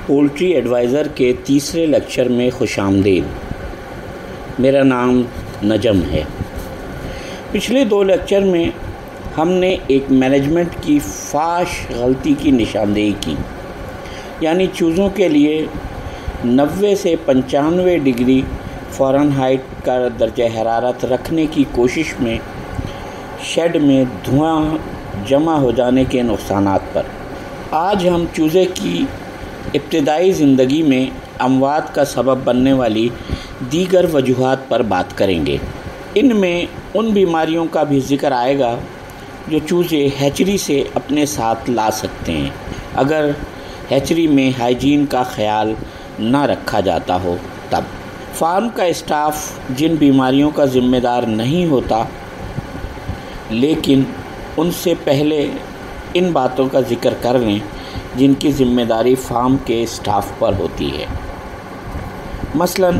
Poultry advisor کے تیسرے lecture میں خوش آمدید۔ میرا نام نجم ہے۔ پچھلے 2 لیکچر میں ہم نے ایک مینجمنٹ کی فاش غلطی کی نشاندہی کی، یعنی چوزوں کے لیے 90 سے 95 ڈگری فارنہائٹ کا درجہ حرارت رکھنے کی کوشش میں شیڈ میں دھواں جمع ہو جانے کے نقصانات پر۔ آج ہم چوزے کی ابتدائی زندگی میں اموات کا سبب بننے والی دیگر وجوہات پر بات کریں گے۔ ان میں ان بیماریوں کا بھی ذکر آئے گا جو چوزے ہیچری سے اپنے ساتھ لا سکتے ہیں اگر ہیچری میں ہائیجین کا خیال نہ رکھا جاتا ہو تب۔ فارم کا اسٹاف جن بیماریوں کا ذمہ دار نہیں ہوتا، لیکن ان سے پہلے ان باتوں کا ذکر کر لیں جن کی ذمہ داری فارم کے اسٹاف پر ہوتی ہے۔ مثلا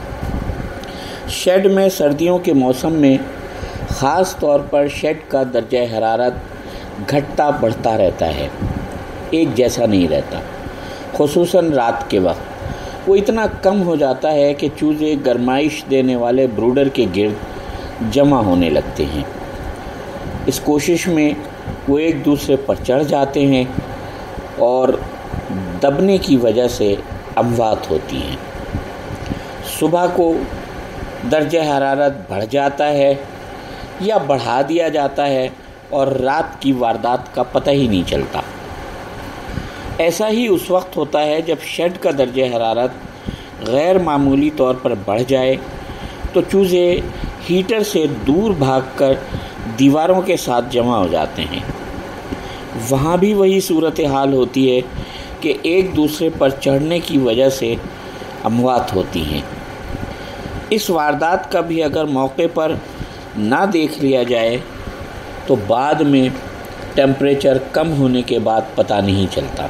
شیڈ میں سردیوں کے موسم میں خاص طور پر شیڈ کا درجہ حرارت گھٹتا بڑھتا رہتا ہے، ایک جیسا نہیں رہتا۔ خصوصاً رات کے وقت وہ اتنا کم ہو جاتا ہے کہ چوزے گرمائش دینے والے بروڈر کے گرد جمع ہونے لگتے ہیں۔ اس کوشش میں وہ ایک دوسرے پر چڑھ جاتے ہیں اور دبنے کی وجہ سے اموات ہوتی ہیں۔ صبح کو درجہ حرارت بڑھ جاتا ہے یا بڑھا دیا جاتا ہے اور رات کی واردات کا پتہ ہی نہیں چلتا۔ ایسا ہی اس وقت ہوتا ہے جب شیڈ کا درجہ حرارت غیر معمولی طور پر بڑھ جائے تو چوزے ہیٹر سے دور بھاگ کر دیواروں کے ساتھ جمع ہو جاتے ہیں۔ وہاں بھی وہی صورتحال ہوتی ہے کہ ایک دوسرے پر چڑھنے کی وجہ سے اموات ہوتی ہیں۔ اس واردات کا بھی اگر موقع پر نہ دیکھ لیا جائے تو بعد میں ٹیمپریچر کم ہونے کے بعد پتہ نہیں چلتا۔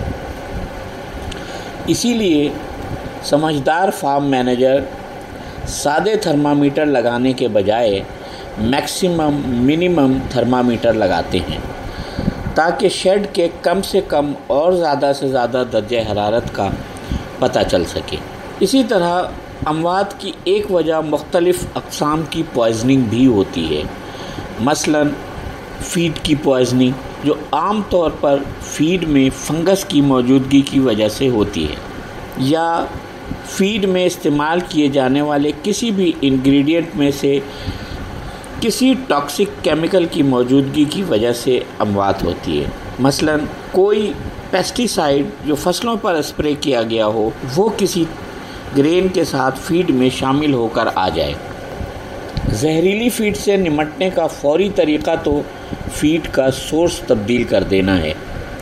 اسی لیے سمجھدار فارم مینیجر سادے تھرمامیٹر لگانے کے بجائے میکسیمم منیمم تھرمامیٹر لگاتے ہیں تاکہ شیڈ کے کم سے کم اور زیادہ سے زیادہ درجہ حرارت کا پتہ چل سکے۔ اسی طرح اموات کی ایک وجہ مختلف اقسام کی پوائزننگ بھی ہوتی ہے۔ مثلا فیڈ کی پوائزننگ جو عام طور پر فیڈ میں فنگس کی موجودگی کی وجہ سے ہوتی ہے، یا فیڈ میں استعمال کیے جانے والے کسی بھی انگریڈینٹ میں سے کسی ٹاکسک کیمیکل کی موجودگی کی وجہ سے اموات ہوتی ہے۔ مثلا کوئی پیسٹی سائیڈ جو فصلوں پر اسپرے کیا گیا ہو وہ کسی گرین کے ساتھ فیڈ میں شامل ہو کر آ جائے۔ زہریلی فیڈ سے نمٹنے کا فوری طریقہ تو فیڈ کا سورس تبدیل کر دینا ہے،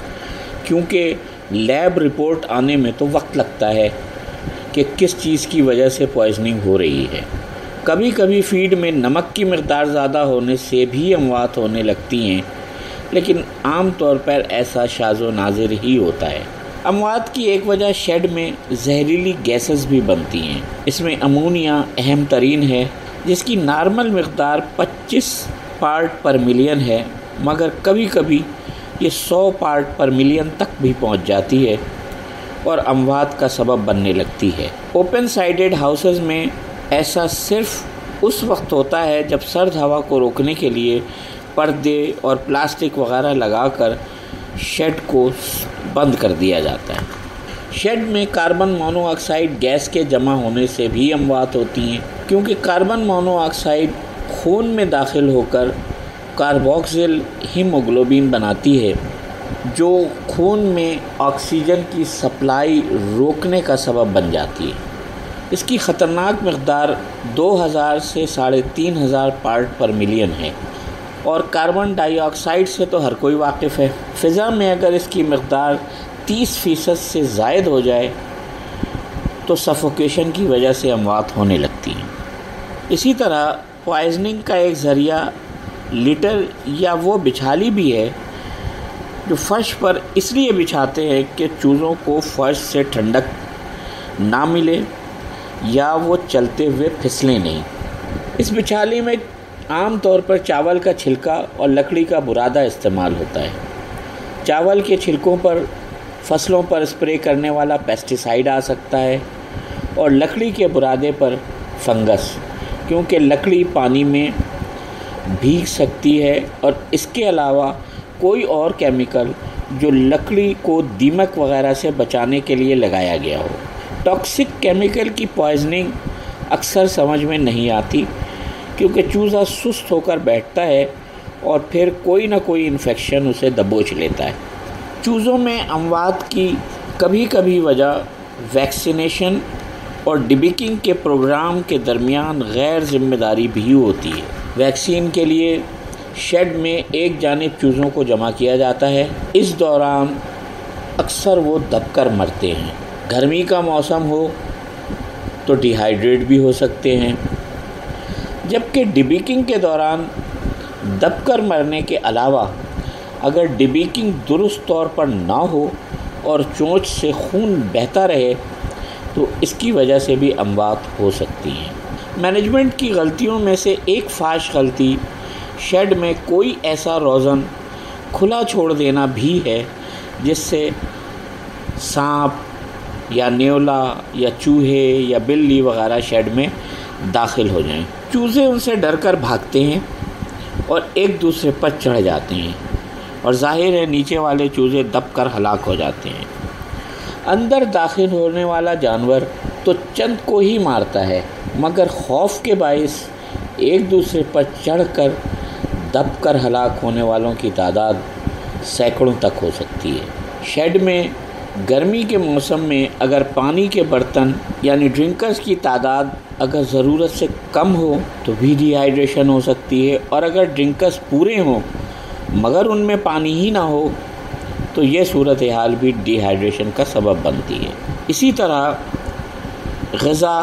کیونکہ لیب رپورٹ آنے میں تو وقت لگتا ہے کہ کس چیز کی وجہ سے پوائزننگ ہو رہی ہے۔ کبھی کبھی فیڈ میں نمک کی مقدار زیادہ ہونے سے بھی اموات ہونے لگتی ہیں، لیکن عام طور پر ایسا شاذ و نادر ہی ہوتا ہے۔ اموات کی ایک وجہ شیڈ میں زہریلی گیسز بھی بنتی ہیں۔ اس میں امونیا اہم ترین ہے، جس کی نارمل مقدار 25 پارٹ پر ملین ہے، مگر کبھی کبھی یہ 100 پارٹ پر ملین تک بھی پہنچ جاتی ہے اور اموات کا سبب بننے لگتی ہے۔ اوپن سائڈڈ ہاؤسز میں ایسا صرف اس وقت ہوتا ہے جب سرد ہوا کو روکنے کے لیے پردے اور پلاسٹک وغیرہ لگا کر شیڈ کو بند کر دیا جاتا ہے۔ شیڈ میں کاربن مونو آکسائڈ گیس کے جمع ہونے سے بھی اموات ہوتی ہیں، کیونکہ کاربن مونو آکسائڈ خون میں داخل ہو کر کاربوکسل ہیموگلوبن بناتی ہے، جو خون میں آکسیجن کی سپلائی روکنے کا سبب بن جاتی ہے۔ اس کی خطرناک مقدار 2000 سے 3500 پارٹ پر ملین ہے، اور کاربن ڈائی آکسائڈ سے تو ہر کوئی واقف ہے۔ فضا میں اگر اس کی مقدار 30% سے زائد ہو جائے تو سفوکیشن کی وجہ سے اموات ہونے لگتی ہیں۔ اسی طرح پوائزننگ کا ایک ذریعہ لٹر یا وہ بچھالی بھی ہے جو فرش پر اس لیے بچھاتے ہیں کہ چوزوں کو فرش سے ٹھنڈک نہ ملے یا وہ چلتے ہوئے پھسلیں نہیں۔ اس بچھالی میں عام طور پر چاول کا چھلکا اور لکڑی کا برادہ استعمال ہوتا ہے۔ چاول کے چھلکوں پر फसलों पर स्प्रे करने वाला पेस्टिसाइड आ सकता है, और लकड़ी के बुरादे पर फंगस, क्योंकि लकड़ी पानी में भीग सकती है, और इसके अलावा कोई और केमिकल जो लकड़ी को दीमक वगैरह से बचाने के लिए लगाया गया हो। टॉक्सिक केमिकल की पॉइजनिंग अक्सर समझ में नहीं आती, क्योंकि चूज़ा सुस्त होकर बैठता है और फिर कोई ना कोई इन्फेक्शन उसे दबोच लेता है। चूज़ों में अमवात की कभी कभी वजह वैक्सीनेशन और डिबिकिंग के प्रोग्राम के दरमियान गैर जिम्मेदारी भी होती है। वैक्सीन के लिए शेड में एक जानिब चूज़ों को जमा किया जाता है। इस दौरान अक्सर वो दबकर मरते हैं। गर्मी का मौसम हो तो डिहाइड्रेट भी हो सकते हैं, जबकि डिबिकिंग के दौरान दबकर मरने के अलावा अगर डिबिकिंग दुरुस्त तौर पर ना हो और चोंच से खून बहता रहे तो इसकी वजह से भी अमवात हो सकती है। मैनेजमेंट की गलतियों में से एक फाश गलती शेड में कोई ऐसा रोज़न खुला छोड़ देना भी है जिससे सांप या नेवला या चूहे या बिल्ली वगैरह शेड में दाखिल हो जाएं। चूज़े उनसे डरकर भागते हैं और एक दूसरे पर चढ़ जाते हैं, और जाहिर है नीचे वाले चूज़े दबकर हलाक हो जाते हैं। अंदर दाखिल होने वाला जानवर तो चंद को ही मारता है, मगर खौफ के बाइस एक दूसरे पर चढ़कर दबकर हलाक होने वालों की तादाद सैकड़ों तक हो सकती है। शेड में गर्मी के मौसम में अगर पानी के बर्तन यानी ड्रिंकर्स की तादाद अगर ज़रूरत से कम हो तो भी डिहाइड्रेशन हो सकती है, और अगर ड्रिंकर्स पूरे हों मगर उनमें पानी ही ना हो तो ये सूरत हाल भी डिहाइड्रेशन का सबब बनती है। इसी तरह ग़िज़ा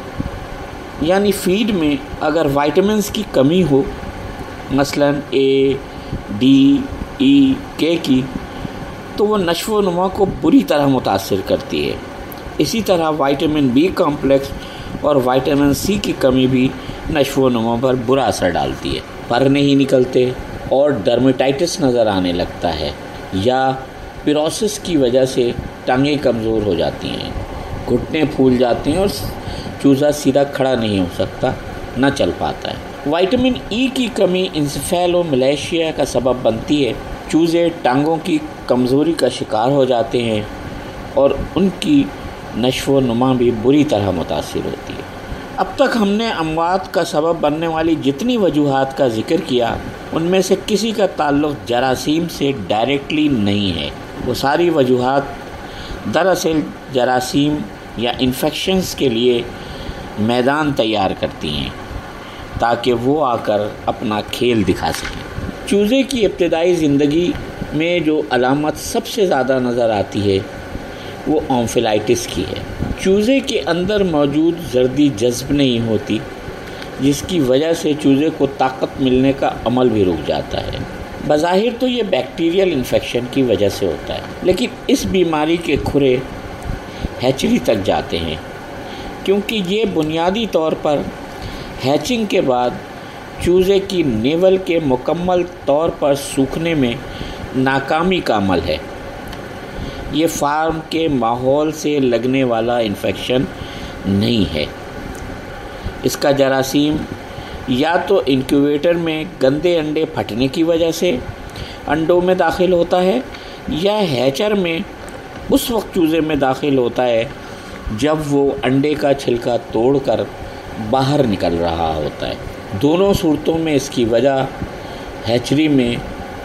यानी फीड में अगर वाइटामिन्स की कमी हो, मसलन ए, डी, ई, के की, तो वो नश्व व नुमा को बुरी तरह मुतासिर करती है। इसी तरह विटामिन बी कॉम्प्लेक्स और विटामिन सी की कमी भी नश्व व नुमा पर बुरा असर डालती है। पर नहीं निकलते और डर्मेटाइटिस नज़र आने लगता है, या पिरोसिस की वजह से टांगें कमज़ोर हो जाती हैं, घुटने फूल जाते हैं और चूज़ा सीधा खड़ा नहीं हो सकता, न चल पाता है। विटामिन ई की कमी इंसेफेलोमैलेशिया का सबब बनती है। चूज़े टांगों की कमज़ोरी का शिकार हो जाते हैं और उनकी नश्व व नुमा भी बुरी तरह मुतासिर होती है। अब तक हमने अमवात का सबब बनने वाली जितनी वजूहात का जिक्र किया, उनमें से किसी का ताल्लुक़ जरासीम से डायरेक्टली नहीं है। वो सारी वजूहात दरअसल जरासीम या इन्फेक्शंस के लिए मैदान तैयार करती हैं ताकि वो आकर अपना खेल दिखा सकें। चूज़े की इब्तिदाई ज़िंदगी में जो अलामत सबसे ज़्यादा नज़र आती है वो ओम्फिलाइटिस की है। चूज़े के अंदर मौजूद जर्दी जज्ब नहीं होती, जिसकी वजह से चूज़े को ताकत मिलने का अमल भी रुक जाता है। बज़ाहिर तो ये बैक्टीरियल इन्फेक्शन की वजह से होता है, लेकिन इस बीमारी के खुरे हैचरी तक जाते हैं, क्योंकि ये बुनियादी तौर पर हैचिंग के बाद चूज़े की नेवल के मुकम्मल तौर पर सूखने में नाकामी का अमल है। ये फार्म के माहौल से लगने वाला इन्फेक्शन नहीं है। इसका जरासीम या तो इंक्यूबेटर में गंदे अंडे फटने की वजह से अंडों में दाखिल होता है, या हैचर में उस वक्त चूज़े में दाखिल होता है जब वो अंडे का छिलका तोड़कर बाहर निकल रहा होता है। दोनों सूरतों में इसकी वजह हैचरी में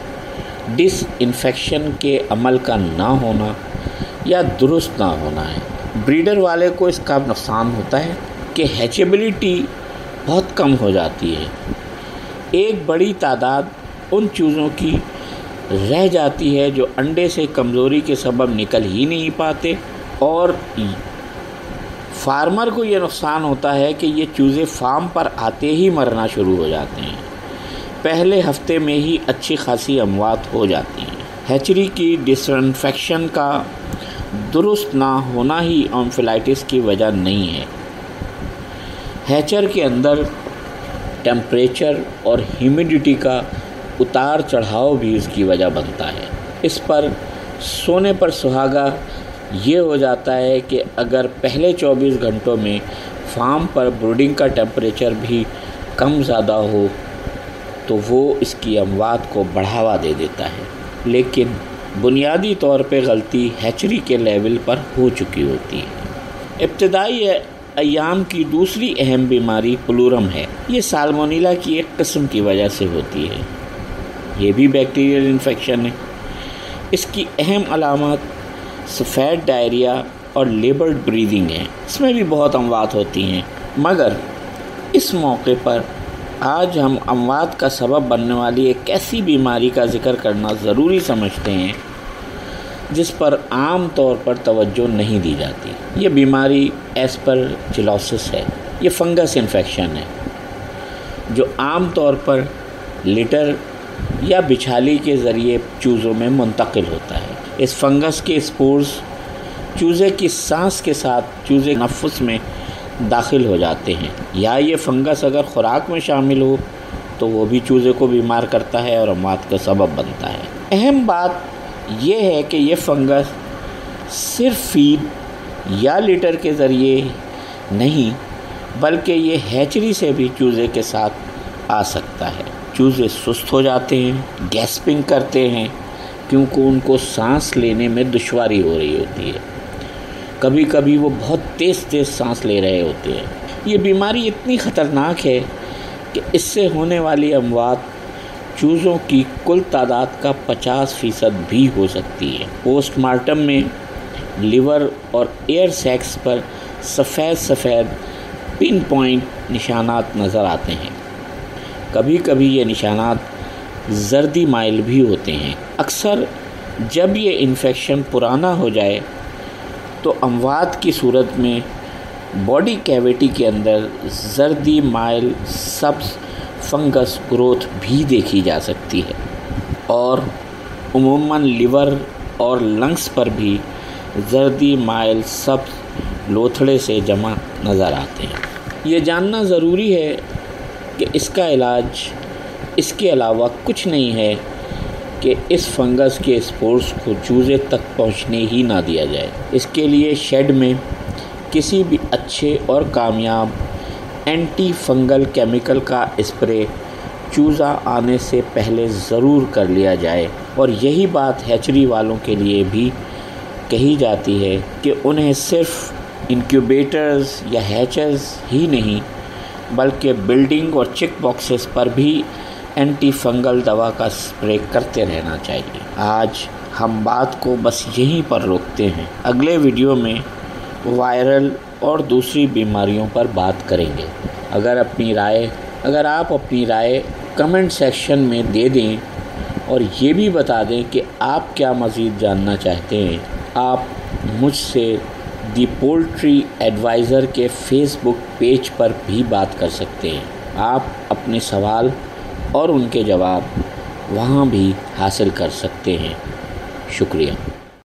डिसइंफेक्शन के अमल का ना होना या दुरुस्त ना होना है। ब्रीडर वाले को इसका नुकसान होता है कि हैचेबिलिटी बहुत कम हो जाती है। एक बड़ी तादाद उन चूज़ों की रह जाती है जो अंडे से कमज़ोरी के सबब निकल ही नहीं पाते, और फार्मर को ये नुकसान होता है कि ये चूज़े फार्म पर आते ही मरना शुरू हो जाते हैं। पहले हफ्ते में ही अच्छी खासी अमवात हो जाती हैं। हैचरी की डिसइंफेक्शन का दुरुस्त ना होना ही ओम्फिलाइटिस की वजह नहीं है। हैचर के अंदर टेम्परेचर और ह्यूमिडिटी का उतार चढ़ाव भी इसकी वजह बनता है। इस पर सोने पर सुहागा ये हो जाता है कि अगर पहले 24 घंटों में फार्म पर ब्रूडिंग का टेम्परेचर भी कम ज़्यादा हो तो वो इसकी अमवात को बढ़ावा दे देता है। लेकिन बुनियादी तौर पे गलती हैचरी के लेवल पर हो चुकी होती है। इब्तदाई अय्याम की दूसरी अहम बीमारी प्लूरम है। ये साल्मोनेला की एक किस्म की वजह से होती है। ये भी बैक्टीरियल इन्फेक्शन है। इसकी अहम अलामत सफ़ेद डायरिया और लेबर्ड ब्रीदिंग है। इसमें भी बहुत अमवात होती हैं, मगर इस मौके पर आज हम अमवात का सबब बनने वाली एक ऐसी बीमारी का जिक्र करना ज़रूरी समझते हैं जिस पर आम तौर पर तवज्जो नहीं दी जाती। ये बीमारी एस्परजिलोसिस है। ये फंगस इन्फेक्शन है जो आम तौर पर लिटर या बिछाली के ज़रिए चूज़ों में मुंतकिल होता है। इस फंगस के स्पोर्स चूज़े की सांस के साथ चूज़े नफ़्स में दाखिल हो जाते हैं, या ये फंगस अगर खुराक में शामिल हो तो वो भी चूज़े को बीमार करता है और अमवात का सबब बनता है। अहम बात यह है कि ये फंगस सिर्फ फीड या लिटर के ज़रिए नहीं बल्कि ये हैचरी से भी चूज़े के साथ आ सकता है। चूज़े सुस्त हो जाते हैं, गैस्पिंग करते हैं क्योंकि उनको सांस लेने में दुश्वारी हो रही होती है। कभी कभी वो बहुत तेज़ सांस ले रहे होते हैं। ये बीमारी इतनी ख़तरनाक है कि इससे होने वाली अमवात चूज़ों की कुल तादाद का 50% भी हो सकती है। पोस्टमार्टम में लिवर और एयर सैक्स पर सफ़ेद पिन पॉइंट निशानात नज़र आते हैं। कभी कभी ये निशानात जर्दी माइल भी होते हैं। अक्सर जब ये इन्फेक्शन पुराना हो जाए तो अमवात की सूरत में बॉडी कैविटी के अंदर जर्दी माइल सब्ज़ फंगस ग्रोथ भी देखी जा सकती है और उमूमन लिवर और लंग्स पर भी जर्दी माइल सब्ज़ लोथड़े से जमा नज़र आते हैं। ये जानना ज़रूरी है कि इसका इलाज इसके अलावा कुछ नहीं है कि इस फंगस के स्पोर्स को चूज़े तक पहुंचने ही ना दिया जाए। इसके लिए शेड में किसी भी अच्छे और कामयाब एंटी फंगल केमिकल का स्प्रे चूज़ा आने से पहले ज़रूर कर लिया जाए। और यही बात हैचरी वालों के लिए भी कही जाती है कि उन्हें सिर्फ इंक्यूबेटर्स या हैचर्स ही नहीं बल्कि बिल्डिंग और चेक बॉक्सेस पर भी एंटी फंगल दवा का स्प्रे करते रहना चाहिए। आज हम बात को बस यहीं पर रोकते हैं। अगले वीडियो में वायरल और दूसरी बीमारियों पर बात करेंगे। अगर आप अपनी राय कमेंट सेक्शन में दे दें और ये भी बता दें कि आप क्या मज़ीद जानना चाहते हैं। आप मुझसे दी पोल्ट्री एडवाइज़र के फेसबुक पेज पर भी बात कर सकते हैं। आप अपने सवाल और उनके जवाब वहाँ भी हासिल कर सकते हैं। शुक्रिया।